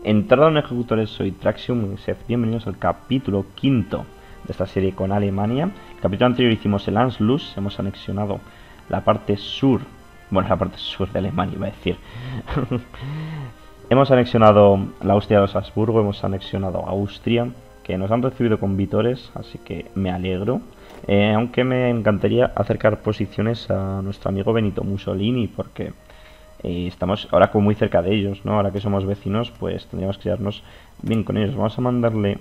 Entrada en ejecutores, soy Traxium, bienvenidos al capítulo quinto de esta serie con Alemania. El capítulo anterior hicimos el Anschluss, hemos anexionado la parte sur, bueno, la parte sur de Alemania iba a decir. Hemos anexionado la Austria de Salzburgo, hemos anexionado Austria, que nos han recibido con vítores, así que me alegro. Aunque me encantaría acercar posiciones a nuestro amigo Benito Mussolini, porque estamos ahora como muy cerca de ellos, ¿no? Ahora que somos vecinos, pues tendríamos que llevarnos bien con ellos. Vamos a mandarle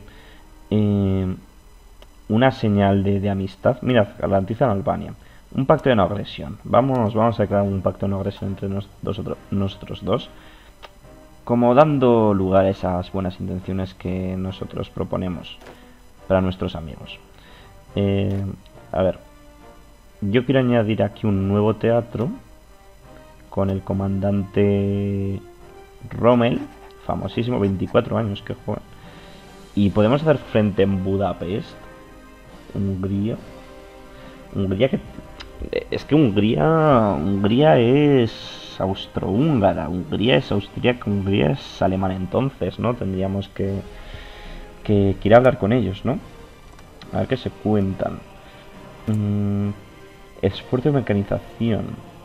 una señal de amistad. Mirad, garantizan Albania. Un pacto de no agresión. Vamos a crear un pacto de no agresión entre nosotros dos. Como dando lugar a esas buenas intenciones que nosotros proponemos para nuestros amigos. A ver, yo quiero añadir aquí un nuevo teatro con el comandante Rommel, famosísimo, 24 años que juega. Y podemos hacer frente en Budapest, Hungría que es que Hungría es austrohúngara, Hungría es austríaca, Hungría es alemana, entonces, ¿no? Tendríamos que ir a hablar con ellos, ¿no? A ver qué se cuentan. Esfuerzo de mecanización.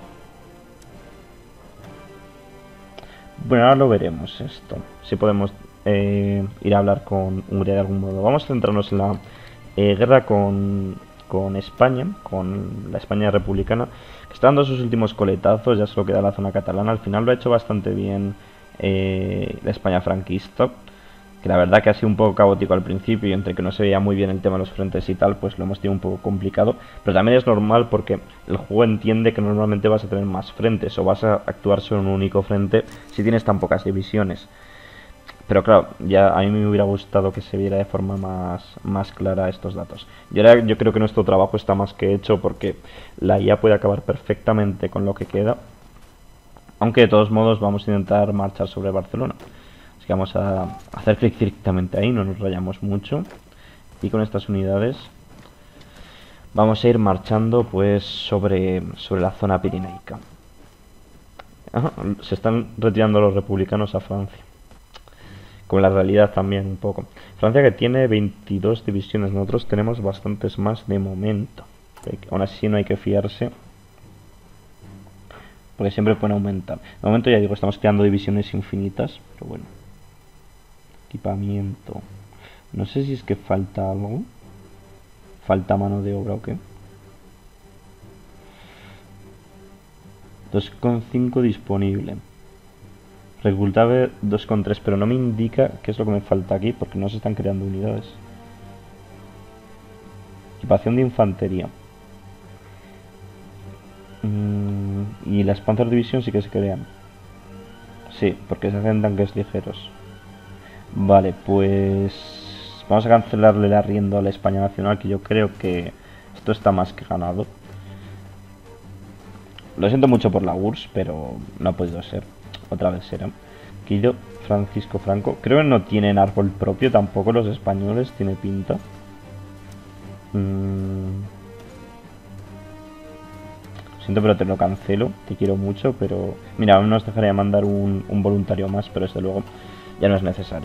Bueno, ahora lo veremos esto. Si podemos ir a hablar con Hungría de algún modo. Vamos a centrarnos en la guerra con España, con la España republicana, que está dando sus últimos coletazos, ya solo queda la zona catalana. Al final lo ha hecho bastante bien la España franquista, que la verdad que ha sido un poco caótico al principio y entre que no se veía muy bien el tema de los frentes y tal, pues lo hemos tenido un poco complicado, pero también es normal porque el juego entiende que normalmente vas a tener más frentes o vas a actuar sobre un único frente si tienes tan pocas divisiones. Pero claro, ya a mí me hubiera gustado que se viera de forma más clara estos datos. Yo creo que nuestro trabajo está más que hecho porque la IA puede acabar perfectamente con lo que queda, aunque de todos modos vamos a intentar marchar sobre Barcelona. Así que vamos a hacer clic directamente ahí, no nos rayamos mucho. Y con estas unidades vamos a ir marchando pues sobre la zona pirenaica. Ajá, se están retirando los republicanos a Francia. Como la realidad también un poco. Francia que tiene 22 divisiones, nosotros tenemos bastantes más de momento. Aún así no hay que fiarse, porque siempre pueden aumentar. De momento ya digo, estamos creando divisiones infinitas, pero bueno. Equipamiento. No sé si es que falta algo. Falta mano de obra o qué. 2,5 disponible. Reclutable 2,3, pero no me indica qué es lo que me falta aquí porque no se están creando unidades. Equipación de infantería. Y las Panzer Division sí que se crean. Sí, porque se hacen tanques ligeros. Vale, pues vamos a cancelarle el arriendo a la España Nacional, que yo creo que esto está más que ganado. Lo siento mucho por la URSS, pero no ha podido ser. Otra vez será. Querido Francisco Franco. Creo que no tienen árbol propio tampoco los españoles. Tiene pinta. Siento, pero te lo cancelo. Te quiero mucho, pero... Mira, aún nos dejaría mandar un voluntario más, pero desde luego ya no es necesario.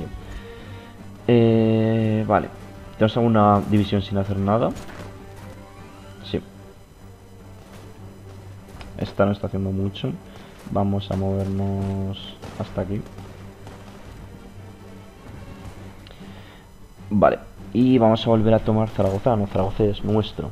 Vale. ¿Tenemos alguna división sin hacer nada? Sí. Esta no está haciendo mucho. Vamos a movernos hasta aquí. Vale. Y vamos a volver a tomar Zaragoza. No, Zaragoza es nuestro.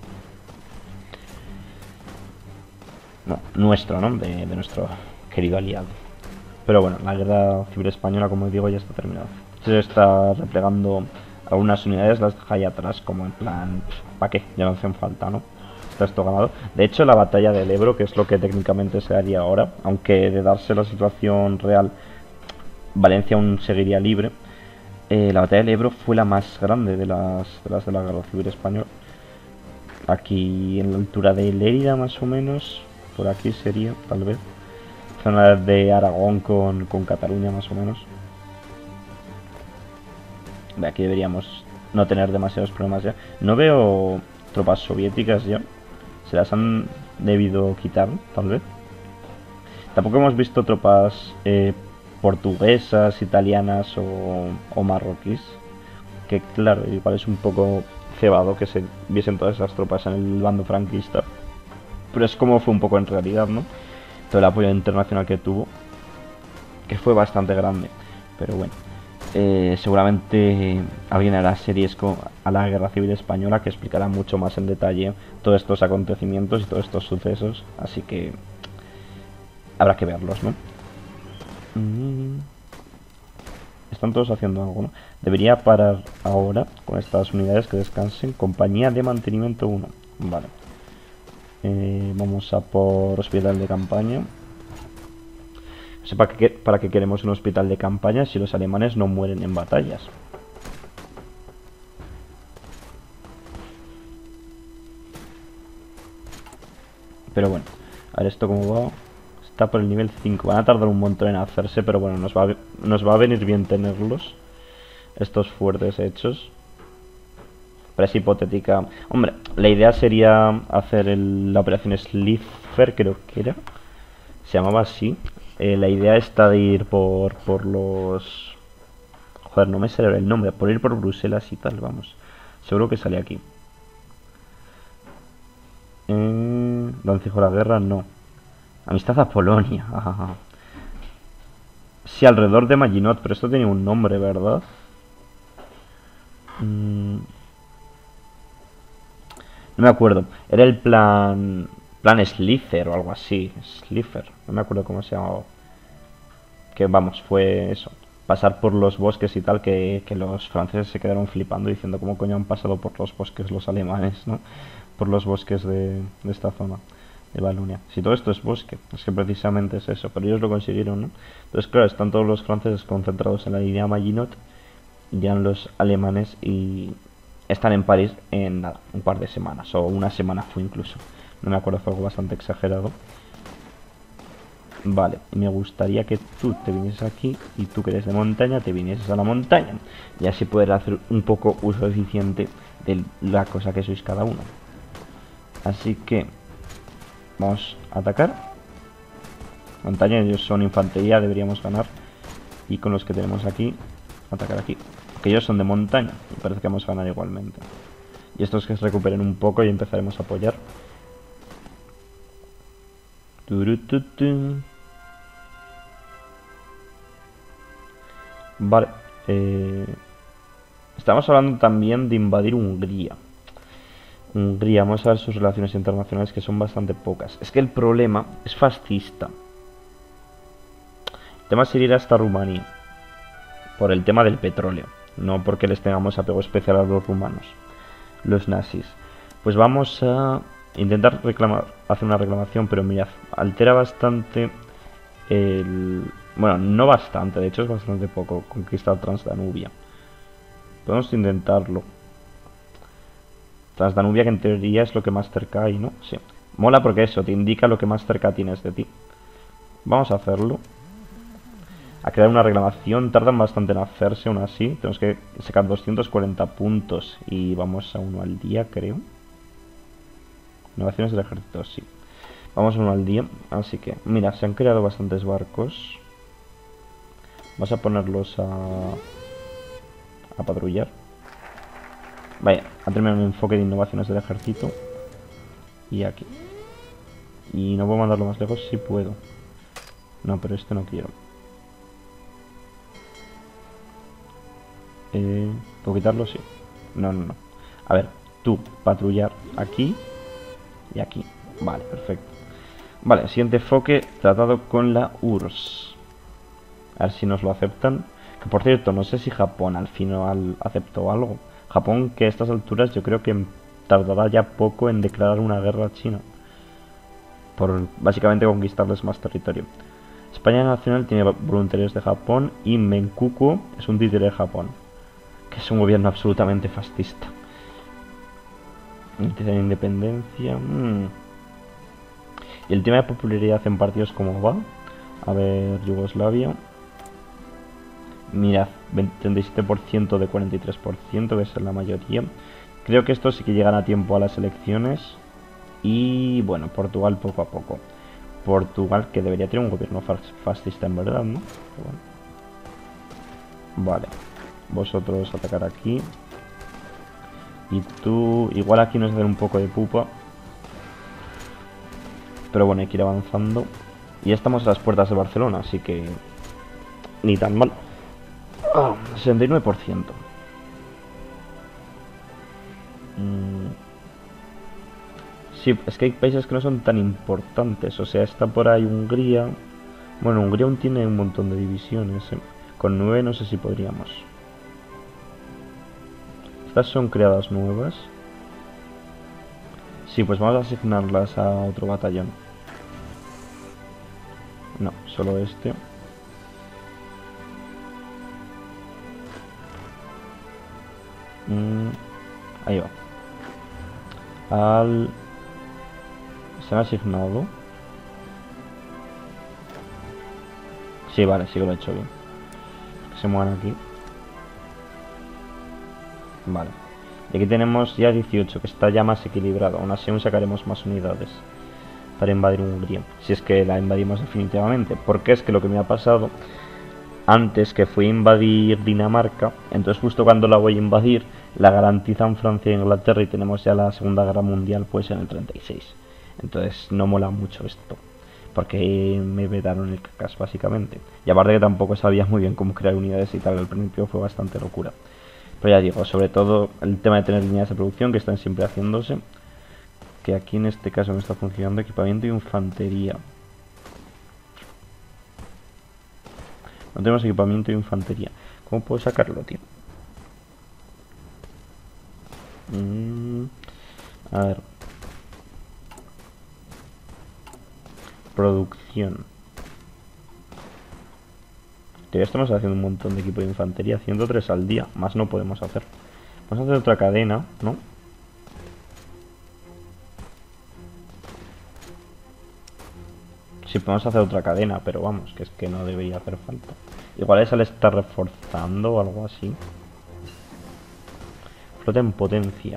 No, nuestro, ¿no? De nuestro querido aliado. Pero bueno, la guerra civil española, como digo, ya está terminada. Se está replegando algunas unidades, las deja ahí atrás, como en plan... ¿Para qué? Ya no hacen falta, ¿no? Está esto ganado. De hecho, la batalla del Ebro, que es lo que técnicamente se haría ahora, aunque de darse la situación real, Valencia aún seguiría libre. La batalla del Ebro fue la más grande de las de la guerra civil española. Aquí en la altura de Lérida, más o menos, por aquí sería, tal vez. Zona de Aragón con Cataluña, más o menos. De aquí deberíamos no tener demasiados problemas ya. No veo tropas soviéticas ya. Se las han debido quitar, tal vez. Tampoco hemos visto tropas portuguesas, italianas o marroquíes. Que claro, igual es un poco cebado que se viesen todas esas tropas en el bando franquista. Pero es como fue un poco en realidad, ¿no? Todo el apoyo internacional que tuvo, que fue bastante grande. Pero bueno, seguramente alguien hará series a la Guerra Civil Española que explicará mucho más en detalle todos estos acontecimientos y todos estos sucesos. Así que habrá que verlos, ¿no? Están todos haciendo algo, ¿no? Debería parar ahora con estas unidades que descansen. Compañía de mantenimiento 1. Vale. Vamos a por hospital de campaña. No sé para qué queremos un hospital de campaña si los alemanes no mueren en batallas. Pero bueno, a ver esto cómo va. Está por el nivel 5. Van a tardar un montón en hacerse, pero bueno, nos va a venir bien tenerlos. Estos fuertes hechos. Pero es hipotética. Hombre, la idea sería hacer la operación Slipher, creo que era. Se llamaba así. La idea está de ir por los... Joder, no me sale el nombre. Por ir por Bruselas y tal, vamos. Seguro que sale aquí. ¿Dónde dijo la guerra? No. Amistad a Polonia. Sí, alrededor de Maginot, pero esto tenía un nombre, ¿verdad? No me acuerdo. Era el plan Slither o algo así. Slither. No me acuerdo cómo se llamaba. Que vamos, fue eso. Pasar por los bosques y tal, que los franceses se quedaron flipando diciendo cómo coño han pasado por los bosques los alemanes, ¿no? Por los bosques de esta zona de Valonia. Si todo esto es bosque, es que precisamente es eso, pero ellos lo consiguieron, ¿no? Entonces, claro, están todos los franceses concentrados en la línea Maginot, llegan los alemanes y están en París en nada, un par de semanas, o una semana fue incluso. No me acuerdo, fue algo bastante exagerado. Vale, me gustaría que tú te vinieses aquí y tú que eres de montaña te vinieses a la montaña. Y así poder hacer un poco uso eficiente de la cosa que sois cada uno. Así que vamos a atacar. Montaña, ellos son infantería, deberíamos ganar. Y con los que tenemos aquí, atacar aquí. Que ellos son de montaña y parece que vamos a ganar igualmente. Y estos que se recuperen un poco y empezaremos a apoyar. Vale. Estamos hablando también de invadir Hungría. Hungría, vamos a ver sus relaciones internacionales que son bastante pocas. Es que el problema es fascista. El tema sería ir hasta Rumanía. Por el tema del petróleo. No porque les tengamos apego especial a los rumanos. Los nazis. Pues vamos a intentar hacer una reclamación, pero mirad, altera bastante bueno, no bastante, de hecho es bastante poco conquistar Transdanubia. Podemos intentarlo. Transdanubia, que en teoría es lo que más cerca hay, ¿no? Sí. Mola porque eso, te indica lo que más cerca tienes de ti. Vamos a hacerlo. A crear una reclamación, tardan bastante en hacerse aún así. Tenemos que sacar 240 puntos y vamos a uno al día, creo. Innovaciones del ejército, sí. Vamos a uno al día, así que, mira, se han creado bastantes barcos. Vamos a ponerlos a patrullar. Vaya, a terminar un enfoque de innovaciones del ejército. Y aquí. Y no puedo mandarlo más lejos, sí puedo. No, pero este no quiero. ¿Puedo quitarlo? Sí. No. A ver, tú, patrullar aquí y aquí. Vale, perfecto. Vale, siguiente enfoque, tratado con la URSS. A ver si nos lo aceptan. Que por cierto, no sé si Japón al final aceptó algo. Japón, que a estas alturas yo creo que tardará ya poco en declarar una guerra a China. Por básicamente conquistarles más territorio. España Nacional tiene voluntarios de Japón y Menkukuo es un títere de Japón. Que es un gobierno absolutamente fascista. Independencia. Y el tema de popularidad en partidos, ¿cómo va? A ver, Yugoslavia. Mirad, 37% de 43%, que es la mayoría. Creo que estos sí que llegan a tiempo a las elecciones. Y bueno, Portugal poco a poco. Portugal, que debería tener un gobierno fascista en verdad, ¿no? Pero bueno. Vale. Vosotros atacar aquí. Y tú... Igual aquí nos hacer un poco de pupa. Pero bueno, hay que ir avanzando. Y ya estamos a las puertas de Barcelona, así que... Ni tan mal. 69%. Sí, es que hay países que no son tan importantes. O sea, está por ahí Hungría. Bueno, Hungría aún tiene un montón de divisiones, ¿eh? Con 9 no sé si podríamos. Estas son creadas nuevas. Sí, pues vamos a asignarlas a otro batallón. No, solo este. Ahí va. Se han asignado. Sí, vale, sí que lo he hecho bien. Que se muevan aquí. Vale. Y aquí tenemos ya 18, que está ya más equilibrado. Aún así aún sacaremos más unidades para invadir Hungría. Si es que la invadimos definitivamente. Porque es que lo que me ha pasado antes, que fui a invadir Dinamarca, entonces justo cuando la voy a invadir, la garantizan Francia e Inglaterra y tenemos ya la Segunda Guerra Mundial pues en el 36. Entonces no mola mucho esto. Porque me vetaron el cacas básicamente. Y aparte que tampoco sabía muy bien cómo crear unidades y tal, al principio fue bastante locura. Pero ya digo, sobre todo el tema de tener líneas de producción que están siempre haciéndose. Que aquí en este caso me está funcionando equipamiento y infantería. No tenemos equipamiento y infantería. ¿Cómo puedo sacarlo, tío? A ver. Producción. Ya estamos haciendo un montón de equipo de infantería. 103 al día. Más no podemos hacer. Vamos a hacer otra cadena, ¿no? Sí, podemos hacer otra cadena, pero vamos, que es que no debería hacer falta. Igual esa le está reforzando o algo así. Flota en potencia.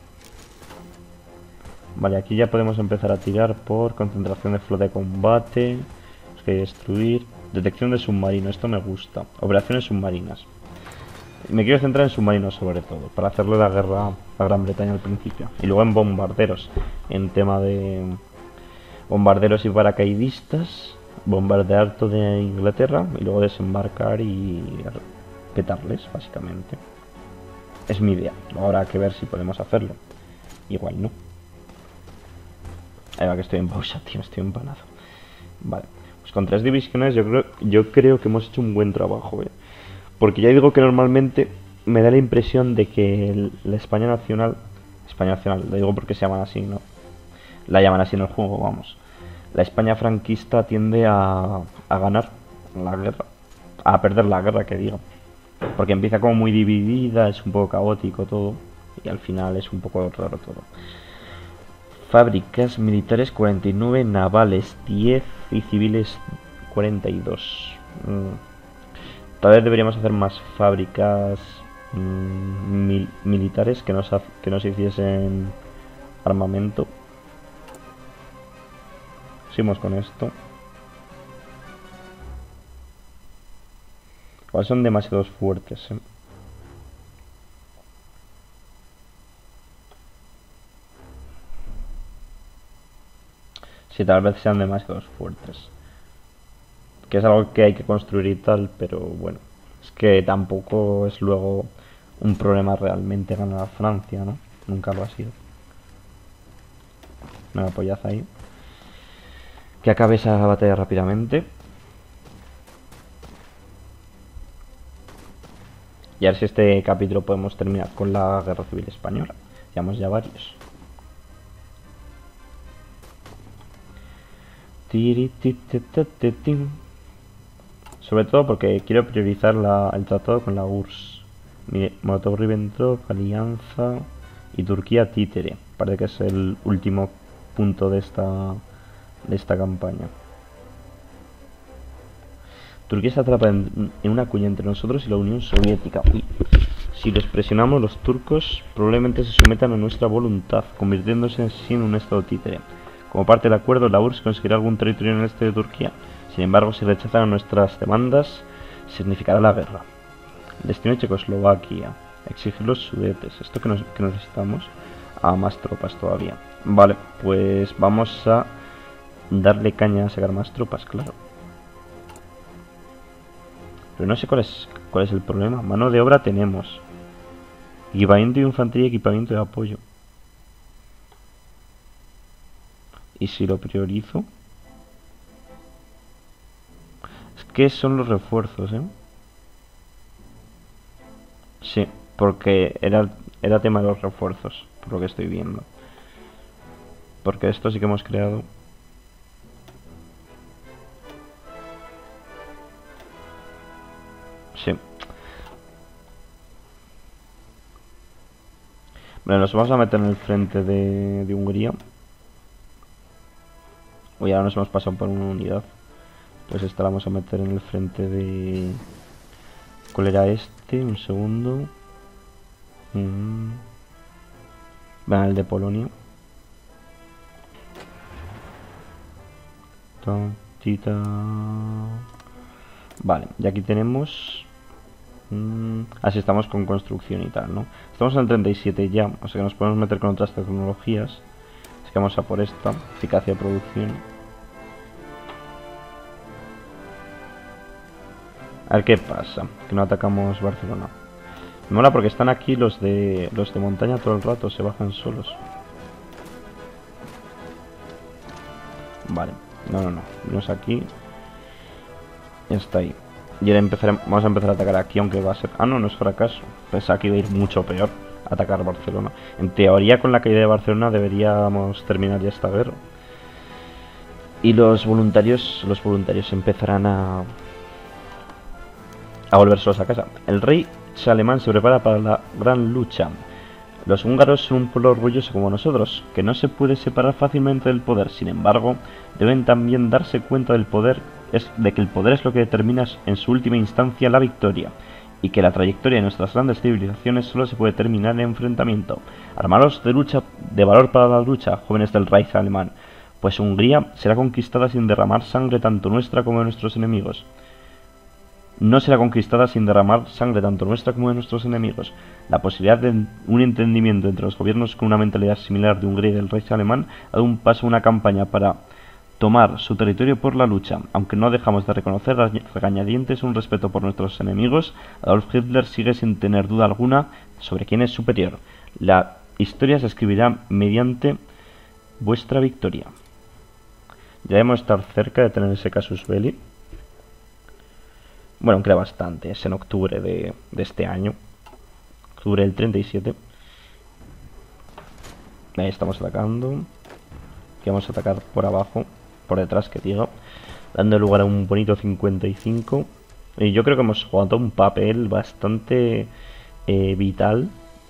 Vale, aquí ya podemos empezar a tirar por concentración de flota de combate. Hay que destruir. Detección de submarino, esto me gusta. Operaciones submarinas. Me quiero centrar en submarinos sobre todo, para hacerle la guerra a Gran Bretaña al principio. Y luego en bombarderos, en tema de bombarderos y paracaidistas. Bombardear todo de Inglaterra y luego desembarcar y petarles, básicamente. Es mi idea. Ahora hay que ver si podemos hacerlo. Igual no. Ahí va que estoy en pausa, tío, estoy empanado. Vale. Pues con 3 divisiones yo creo que hemos hecho un buen trabajo, porque ya digo que normalmente me da la impresión de que la España Nacional, lo digo porque se llaman así, ¿no? La llaman así en el juego, vamos. La España franquista tiende a ganar la guerra, a perder la guerra, que digo. Porque empieza como muy dividida, es un poco caótico todo, y al final es un poco raro todo. Fábricas militares 49, navales 10 y civiles 42. Tal vez deberíamos hacer más fábricas militares que nos hiciesen armamento. Seguimos con esto. Igual son demasiados fuertes, ¿eh? Sí, tal vez sean demasiados fuertes. Que es algo que hay que construir y tal, pero bueno. Es que tampoco es luego un problema realmente ganar a Francia, ¿no? Nunca lo ha sido. Me apoyad ahí. Que acabe esa batalla rápidamente. Y a ver si este capítulo podemos terminar con la Guerra Civil Española. Llevamos ya varios. Sobre todo porque quiero priorizar el tratado con la URSS. Molotov-Ribbentrop, Alianza y Turquía-Títere. Parece que es el último punto de esta campaña. Turquía se atrapa en una cuña entre nosotros y la Unión Soviética. Uy. Si los presionamos, los turcos probablemente se sometan a nuestra voluntad, convirtiéndose así en un estado títere. Como parte del acuerdo, la URSS conseguirá algún territorio en el este de Turquía. Sin embargo, si rechazan nuestras demandas, significará la guerra. Destino de Checoslovaquia. Exigir los Sudetes. ¿Esto que necesitamos? Ah, más tropas todavía. Vale, pues vamos a darle caña a sacar más tropas, claro. Pero no sé cuál es el problema. Mano de obra tenemos. Equipamiento de infantería y equipamiento de apoyo. ¿Y si lo priorizo? Es que son los refuerzos, ¿eh? Sí, porque era tema de los refuerzos, por lo que estoy viendo. Porque esto sí que hemos creado. Sí. Bueno, nos vamos a meter en el frente de Hungría. Uy, ahora nos hemos pasado por una unidad. Pues esta la vamos a meter en el frente de... ¿Cuál era este? Un segundo. Van el de Polonia. Vale, y aquí tenemos... Así estamos con construcción y tal, ¿no? Estamos en el 37 ya, o sea que nos podemos meter con otras tecnologías. Así que vamos a por esta, eficacia de producción. A ver qué pasa, que no atacamos Barcelona. Me mola porque están aquí los de montaña todo el rato, se bajan solos. Vale, no, venimos aquí. Ya está ahí. Y ahora vamos a empezar a atacar aquí, aunque va a ser... Ah, no, no es fracaso. Pensaba que iba a ir mucho peor atacar Barcelona. En teoría, con la caída de Barcelona deberíamos terminar ya esta guerra. Y los voluntarios empezarán a volver solos a casa. El rey alemán se prepara para la gran lucha. Los húngaros son un pueblo orgulloso como nosotros, que no se puede separar fácilmente del poder. Sin embargo, deben también darse cuenta de que el poder es lo que determina en su última instancia la victoria, y que la trayectoria de nuestras grandes civilizaciones solo se puede terminar en enfrentamiento. Armaros de valor para la lucha, jóvenes del Reich alemán, pues Hungría será conquistada sin derramar sangre tanto nuestra como de nuestros enemigos. No será conquistada sin derramar sangre tanto nuestra como de nuestros enemigos. La posibilidad de un entendimiento entre los gobiernos con una mentalidad similar de Hungría y del Reich alemán ha dado un paso a una campaña para tomar su territorio por la lucha. Aunque no dejamos de reconocer regañadientes un respeto por nuestros enemigos, Adolf Hitler sigue sin tener duda alguna sobre quién es superior. La historia se escribirá mediante vuestra victoria. Ya debemos estar cerca de tener ese casus belli. Bueno, aunque era bastante, es en octubre de este año. Octubre del 37. Ahí estamos atacando. Aquí vamos a atacar por abajo, por detrás, que digo. Dando lugar a un bonito 55. Y yo creo que hemos jugado un papel bastante vital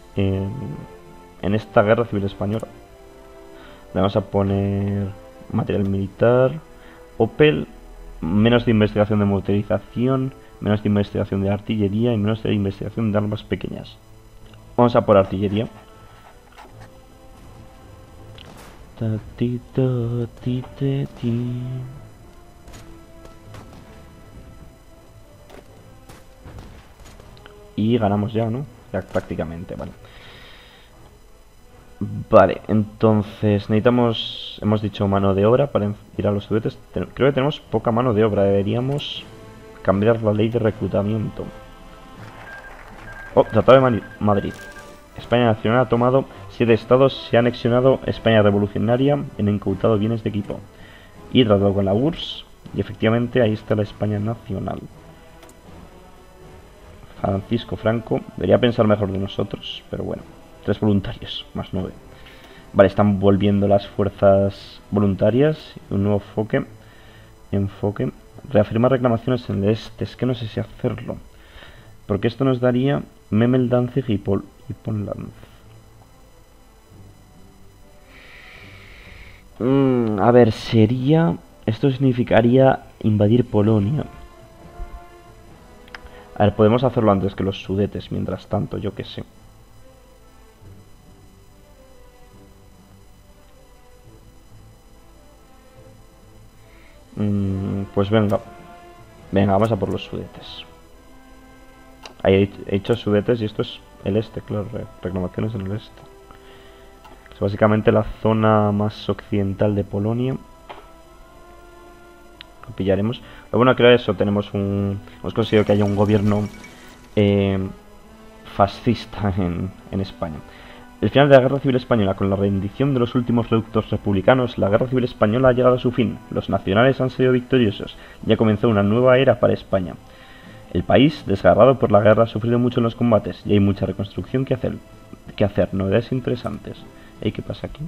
en esta guerra civil española. Le vamos a poner material militar. Opel. Menos de investigación de motorización, menos de investigación de artillería y menos de investigación de armas pequeñas. Vamos a por artillería. Y ganamos ya, ¿no? Ya prácticamente, vale. Vale, entonces necesitamos, hemos dicho mano de obra para ir a los Sudetes. Creo que tenemos poca mano de obra, deberíamos cambiar la ley de reclutamiento. Oh, Tratado de Madrid. España Nacional ha tomado 7 estados, se ha anexionado España Revolucionaria en incautado bienes de equipo. Y tratado con la URSS, y efectivamente ahí está la España Nacional. Francisco Franco, debería pensar mejor de nosotros, pero bueno. 3 voluntarios, más 9. Vale, están volviendo las fuerzas voluntarias. Un nuevo enfoque. Reafirmar reclamaciones en el este. Es que no sé si hacerlo. Porque esto nos daría Memel, Danzig y Ponland. A ver, sería... Esto significaría invadir Polonia. A ver, podemos hacerlo antes que los Sudetes, mientras tanto, yo que sé. Pues venga. Venga, vamos a por los Sudetes. Ahí he hecho Sudetes y esto es el este, claro, reclamaciones en el este. Es básicamente la zona más occidental de Polonia. Lo pillaremos. Lo bueno que era eso, hemos conseguido que haya un gobierno fascista en España. El final de la Guerra Civil Española, con la rendición de los últimos reductos republicanos, la Guerra Civil Española ha llegado a su fin. Los nacionales han sido victoriosos. Ya comenzó una nueva era para España. El país, desgarrado por la guerra, ha sufrido mucho en los combates y hay mucha reconstrucción que hacer. Novedades interesantes. ¿Y qué pasa aquí?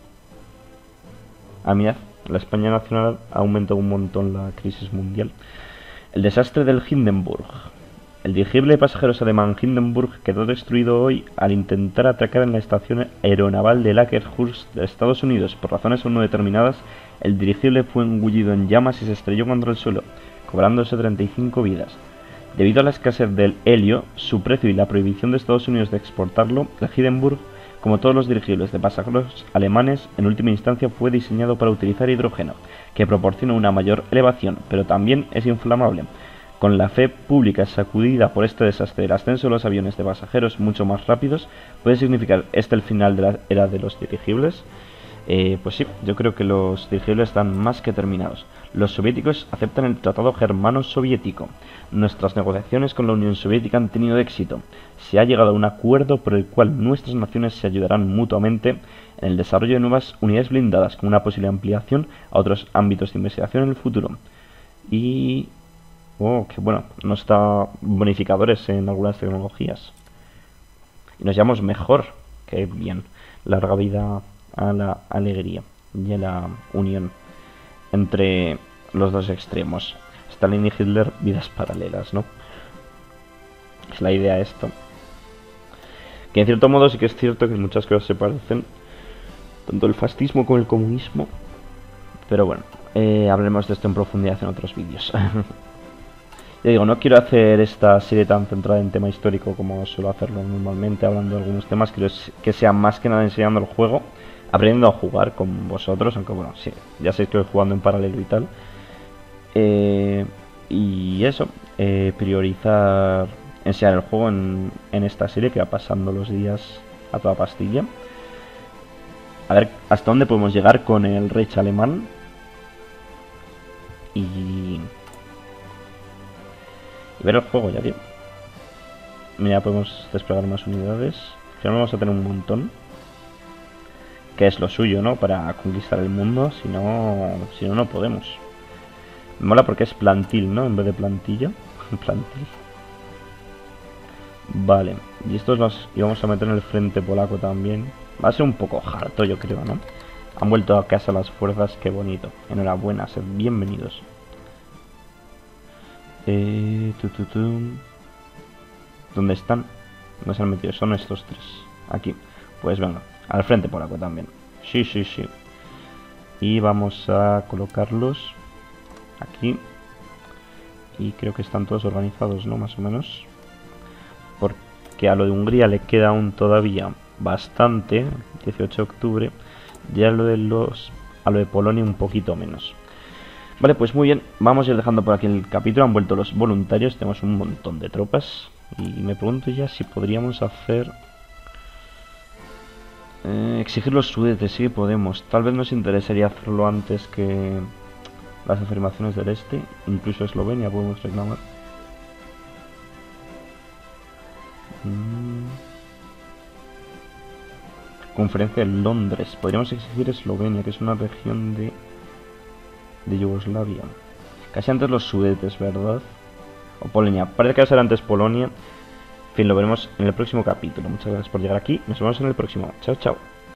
Ah, mirad, la España nacional ha aumentado un montón la crisis mundial. El desastre del Hindenburg. El dirigible de pasajeros alemán Hindenburg quedó destruido hoy al intentar atracar en la estación aeronaval de Lakehurst de Estados Unidos. Por razones aún no determinadas, el dirigible fue engullido en llamas y se estrelló contra el suelo, cobrándose 35 vidas. Debido a la escasez del helio, su precio y la prohibición de Estados Unidos de exportarlo, el Hindenburg, como todos los dirigibles de pasajeros alemanes, en última instancia fue diseñado para utilizar hidrógeno, que proporciona una mayor elevación, pero también es inflamable. Con la fe pública sacudida por este desastre, el ascenso de los aviones de pasajeros mucho más rápidos, ¿puede significar el final de la era de los dirigibles? Pues sí, yo creo que los dirigibles están más que terminados. Los soviéticos aceptan el Tratado Germano-Soviético. Nuestras negociaciones con la Unión Soviética han tenido éxito. Se ha llegado a un acuerdo por el cual nuestras naciones se ayudarán mutuamente en el desarrollo de nuevas unidades blindadas, con una posible ampliación a otros ámbitos de investigación en el futuro. Y... oh, que bueno, nos da bonificadores en algunas tecnologías. Y nos llamamos mejor. Que bien. Larga vida a la alegría y a la unión entre los dos extremos. Stalin y Hitler, vidas paralelas, ¿no? Es la idea esto. Que en cierto modo sí que es cierto que muchas cosas se parecen, tanto el fascismo como el comunismo. Pero bueno, hablaremos de esto en profundidad en otros vídeos. Ya digo, no quiero hacer esta serie tan centrada en tema histórico como suelo hacerlo normalmente, hablando de algunos temas. Quiero que sea más que nada enseñando el juego, aprendiendo a jugar con vosotros, aunque bueno, sí, ya sabéis que voy jugando en paralelo y tal. Y eso, priorizar enseñar el juego en esta serie que va pasando los días a toda pastilla. A ver hasta dónde podemos llegar con el Reich alemán. Y ver el juego, ya tío. Mira, podemos desplegar más unidades. Al final vamos a tener un montón. Que es lo suyo, ¿no? Para conquistar el mundo. Si no, no podemos. Me mola porque es plantil, ¿no? En vez de plantilla. Plantil. Vale. Y estos los íbamos a meter en el frente polaco también. Va a ser un poco harto, yo creo, ¿no? Han vuelto a casa las fuerzas. Qué bonito. Enhorabuena, sed bienvenidos. ¿Dónde están? ¿Dónde se han metido? Son estos tres. Aquí. Pues venga. Al frente polaco también. Sí, sí, sí. Y vamos a colocarlos aquí. Y creo que están todos organizados, ¿no? Más o menos. Porque a lo de Hungría le queda aún todavía bastante. 18 de octubre. Ya a lo de Polonia un poquito menos. Vale, pues muy bien, vamos a ir dejando por aquí el capítulo. Han vuelto los voluntarios, tenemos un montón de tropas. Y me pregunto ya si podríamos hacer... exigir los sudetes, sí que podemos. Tal vez nos interesaría hacerlo antes que las afirmaciones del este. Incluso Eslovenia podemos reclamar. Conferencia de Londres. Podríamos exigir Eslovenia, que es una región de Yugoslavia. Casi antes los Sudetes, ¿verdad? O Polonia. Parece que va a ser antes Polonia. En fin, lo veremos en el próximo capítulo. Muchas gracias por llegar aquí. Nos vemos en el próximo. Chao, chao.